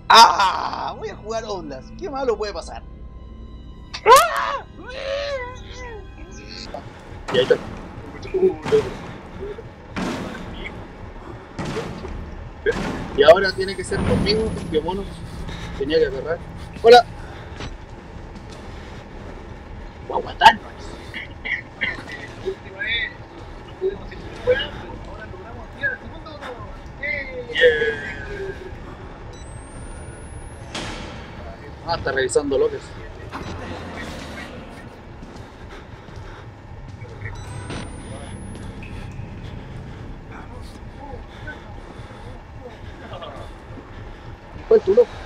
¡Ah! Voy a jugar ondas. ¿Qué malo puede pasar? Y ahí está. Y ahora tiene que ser conmigo, porque mono tenía que agarrar. ¡Hola! ¡Voy a matarnos! La última vez no pudimos ir muy buena, pero ahora logramos tirar el segundo. Ah, está revisando López. ¿Cuál tú, loco?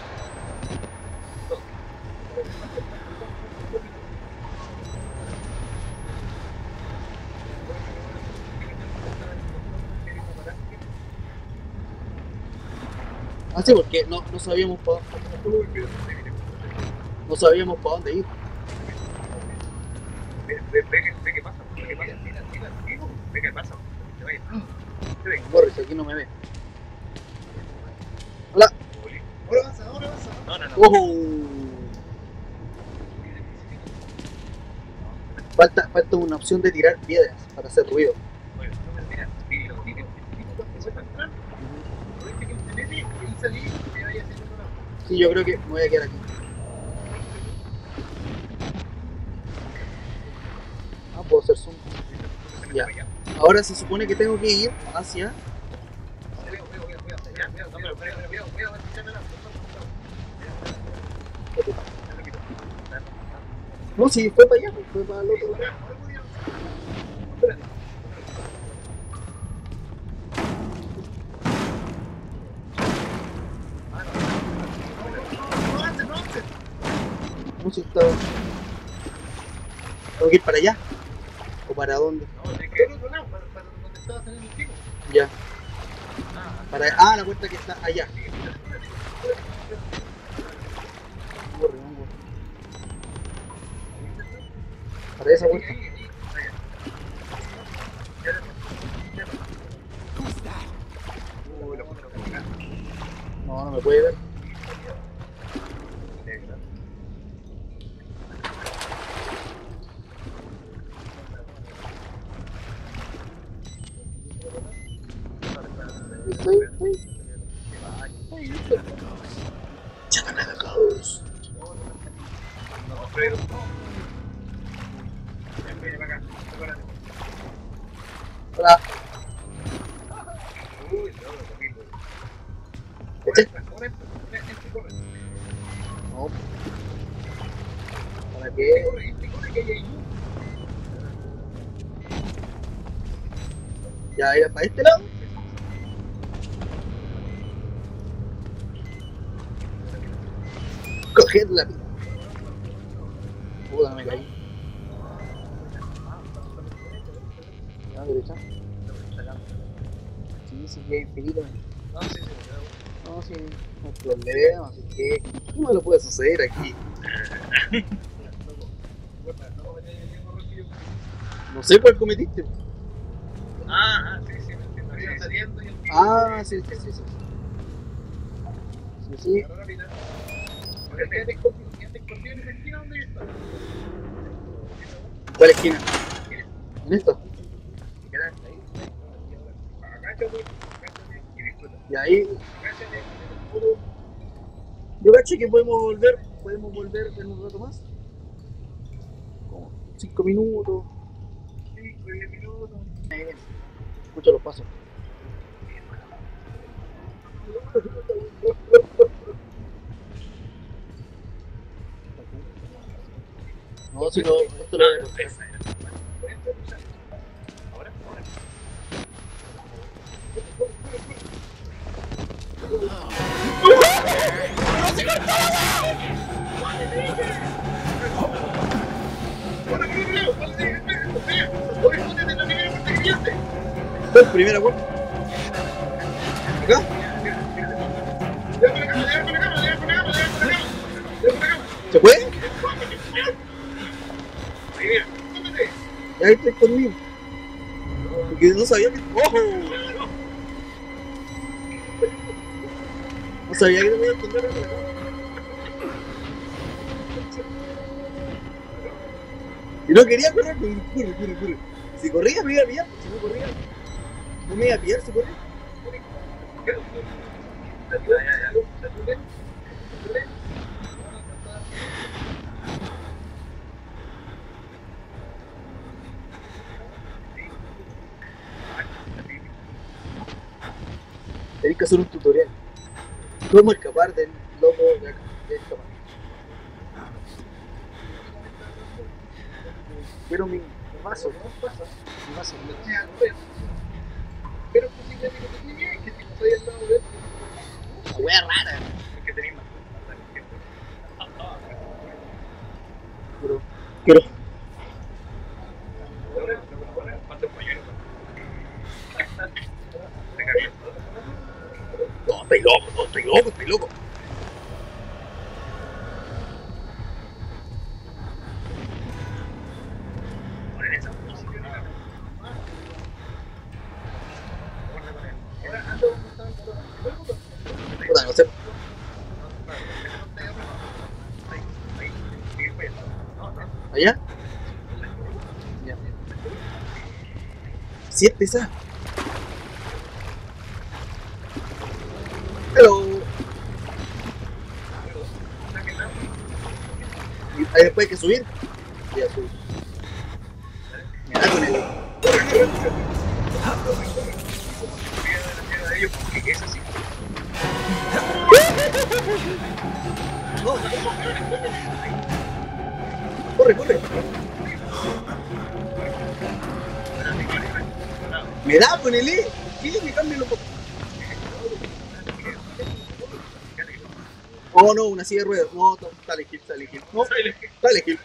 Ah, sí, porque no sabíamos para dónde ir. Ve qué pasa, mira, ve qué pasa, te vayas. Morris, aquí no me ve. Hola. Ahora vas. No. Falta una opción de tirar piedras para hacer ruido. Bueno, mira, eso para entrar, aprovecha que se mete y salí y te vayas haciendo una. Sí, yo creo que me voy a quedar aquí. Ah, puedo hacer zoom. Ya. Ahora se supone que tengo que ir hacia... No, si fue para allá, pues, fue para el otro lado. No, si está... ¿Tengo que ir para allá? ¿O para dónde? No, de que otro lado, para donde estaba saliendo el tipo. Ya. La puerta que está allá. Para esa puerta. No me puede ver. Hola. No. ¿Para qué? Ya era para este lado. Coger la pila. Puta, me caí. Ya, derecha. Sí, que infinito. No, sí, no hay problema, así que... ¿Cómo me lo puede suceder aquí? No sé cuál cometiste. Sí, me iba saliendo y el tipo. Sí. Sí. Quédate escondido en esa esquina donde yo estaba. ¿Cuál esquina? ¿En esta? Quédate ahí. Agáchate y disfruta. Y ahí... Agáchate. Yo caché que podemos volver en un rato más. Como 5 minutos. 5 o 10 minutos. Escucha los pasos. No, si no, esto lo voy a cortar. Ahora. ¿Cuál primera puerta? ¿Acá? ¿Se puede? Ya ahí estoy conmigo. Porque no sabía que... ¡Ojo! No sabía que te podía esconder en la cama. Y no quería correr, corre. Si corría me iba a pillar, si no corría, no me iba a pillar si corría. Tenés que hacer un tutorial. ¿Cómo escapar del loco de acá? Quiero mi vaso, ¿no? Mi vaso. Pero pues sí, que te llegue, que te estoy al lado de él. La wea rara. Es que tenés más. Quiero. ¿Cuántos polluelos? No, estoy loco. Ponen esa música. Ahora ando Puta, no sé. ¿Allá? Ya. Siete esa. Hello. Y ahí después hay que subir. Ya subí. Mira con él. Corre. Me da con el E. ¿Qué? Me cambia los. Oh no, una silla de ruedas. No, dale Gil. No, dale Gil.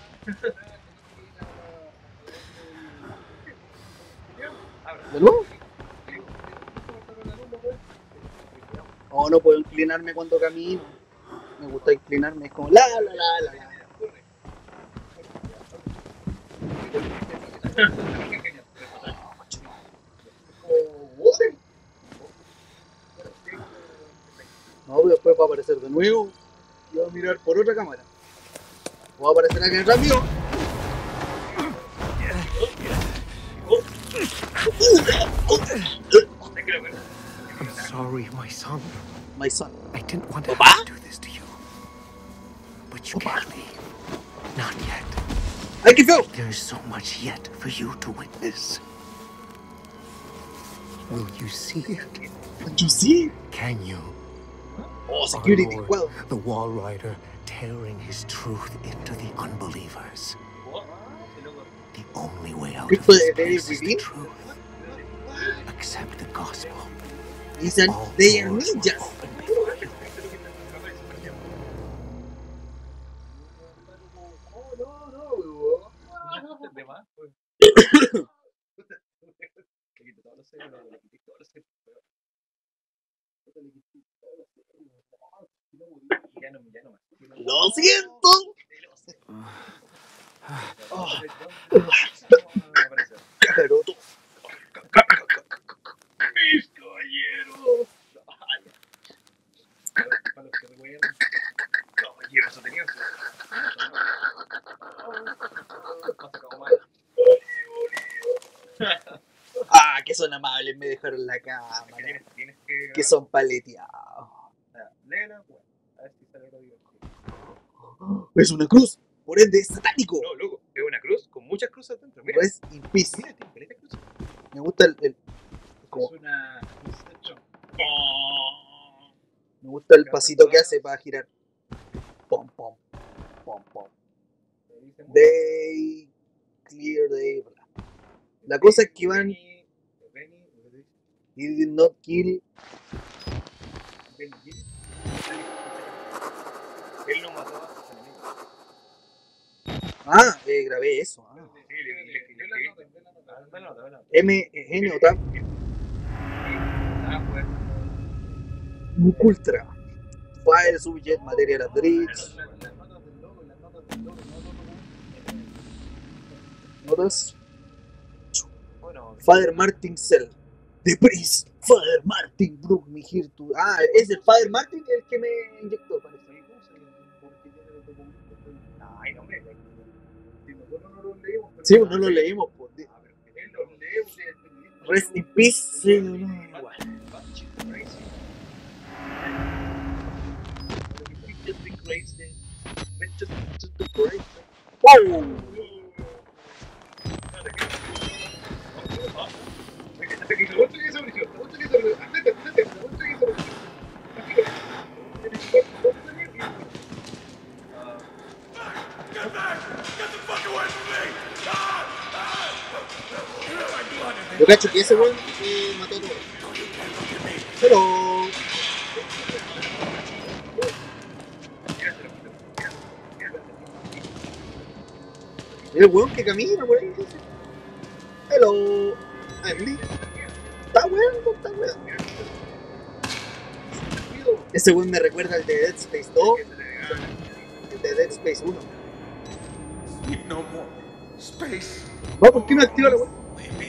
¿De nuevo? Oh, no puedo inclinarme cuando camino. Me gusta inclinarme, es como la. No, pero después va a aparecer de nuevo. Y va a mirar por otra cámara. O va a aparecer alguien atrás mío. I'm sorry, my son. My son. I didn't want to Papa? have to do this to you. But you Papa? can't leave. Not yet. ¡Ay, qué feo! There's so much yet for you to witness. Will you see it? Did you see? Can you? Oh, Our security. Lord, Well, the Wall Rider tearing his truth into the unbelievers. The only way out of People, this they place is the believe? truth. Accept the gospel. dicen, All they are doors will ninjas. open before you. Lo siento. Oh, cacaroto. ¡Mis caballeros! Caballeros atenienses. Ah, que son amables, me dejaron la cámara. Tienes Que son paleteados. léela, bueno, a ver si sale algo divertido. Es una cruz, por ende es satánico. No, loco, es una cruz con muchas cruces dentro. Mira, Rest in peace. mira, tiene esta cruz. Me gusta el como, Es una Inception. me gusta el pasito que hace para girar. Pom pom. They clear the. La cosa es que van. He did not kill. Él no mató a sus enemigos. Ah, grabé eso. Ah. M, N o TAP. Ultra. File, subject, material at bridge. Notas. Father Martin Cell. The Priest, Father Martin, Brook, me here to... Ah, es el Father Martin el que me inyectó, parece. Ay, no, hombre. Si nosotros no los leímos. Sí, pues no lo leímos, pues. Él los lee, ustedes. Rest in peace, sí, no, igual. ¡Wow! Yo cacho que ese weón mató a todo. Hello. Mira el weón que camina por ahí. Hello. I'm Lee. Está weón, está weón. Ese weón me recuerda al de Dead Space 2. El de Dead Space 1. No more space. No, ¿por qué me activa la weón?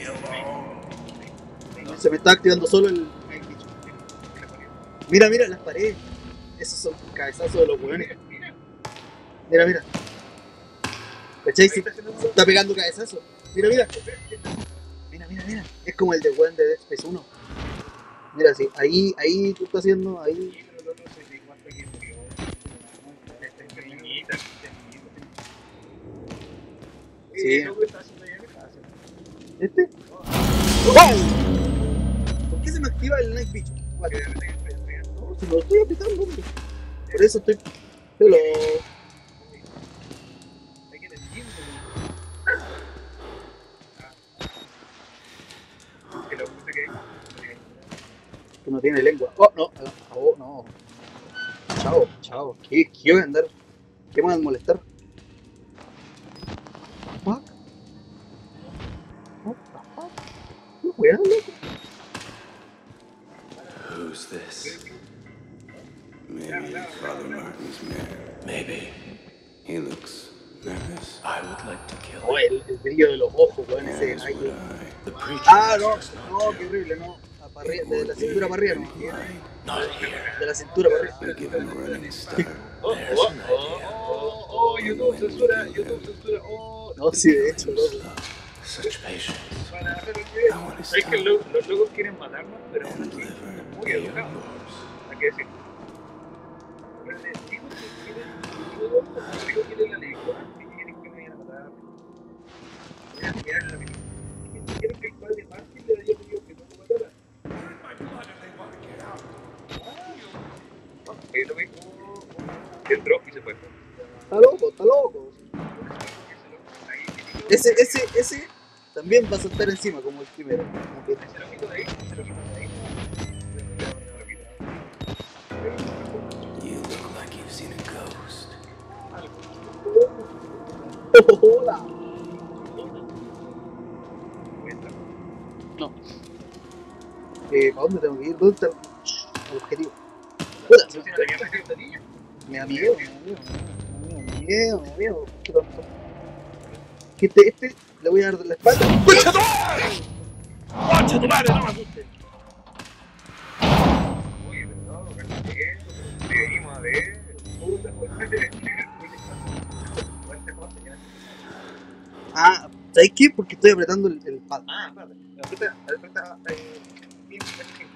Se me está activando solo el bicho. Mira, mira las paredes. Esos son cabezazos de los weones. Mira, mira. ¿Cachai? Se está pegando cabezazos. Mira, mira. Mira, mira, mira. Es como el de weón de Dead Space 1. Mira, sí. Ahí tú estás haciendo. Ahí. Sí. ¿Este? ¡Wow! ¿Por qué se me activa el Night Vision? Vale. No, si lo estoy apretando, hombre. Por eso estoy... Hello. Que no tiene lengua. Oh, no. Oh, no. Chao, chao. ¿Qué voy a andar? ¿Qué me van a molestar? Fuck. What the fuck? ¿Qué weá, loco? Who's this? Maybe Father Martin's mayor. Maybe. He looks nervous. I would like to kill him. Oh, el brillo de los ojos, weón, ese As rayo. would I. The preacher Ah, no, does not no, qué horrible, no. De la cintura para arriba, no. Not here. De la cintura para arriba. I'll give him a running start. YouTube censura, YouTube censura. No, sí, de hecho, loco. Such patience. I want to Es stop que los locos quieren matarnos, pero and deliver muy your educados. yours. Hay que decir. Pero les digo que quieren la lectura y quieren que me vayan a matar. Voy a mirar la película. Y quieren que el padre Martin le haya pedido que no lo matara. Ahí lo ve. Entró y se fue. Está loco, está loco. Ese también va a saltar encima como el primero. Se lo quito de ahí, se lo quito de ahí. You look like you've seen a ghost. Hola. No. ¿Para dónde tengo que ir? ¿Dónde está el objetivo? Hola. Me da miedo, me da miedo. Qué tonto. Que este le voy a dar de la espalda. ¡Concha tu madre! No me asustes. Oye, no, te venimos a ver. Ah, ¿sabes qué? Porque estoy apretando el pad. Ah, espérate. Aprieta F5.